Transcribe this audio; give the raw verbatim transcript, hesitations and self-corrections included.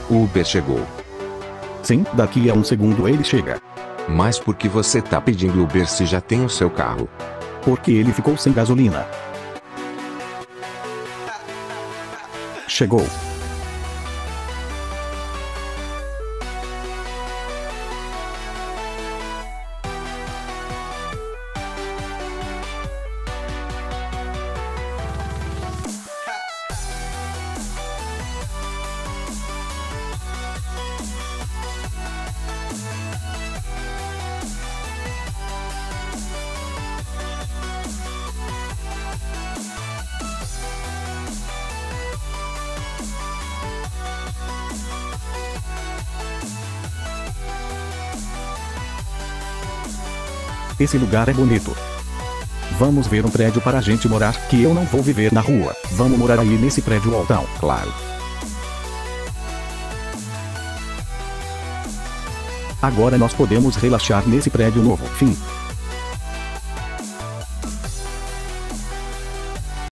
O Uber chegou. Sim, daqui a um segundo ele chega. Mas por que você tá pedindo Uber se já tem o seu carro? Porque ele ficou sem gasolina. Chegou. Esse lugar é bonito. Vamos ver um prédio para a gente morar, que eu não vou viver na rua. Vamos morar aí nesse prédio altão. Claro. Agora nós podemos relaxar nesse prédio novo. Fim.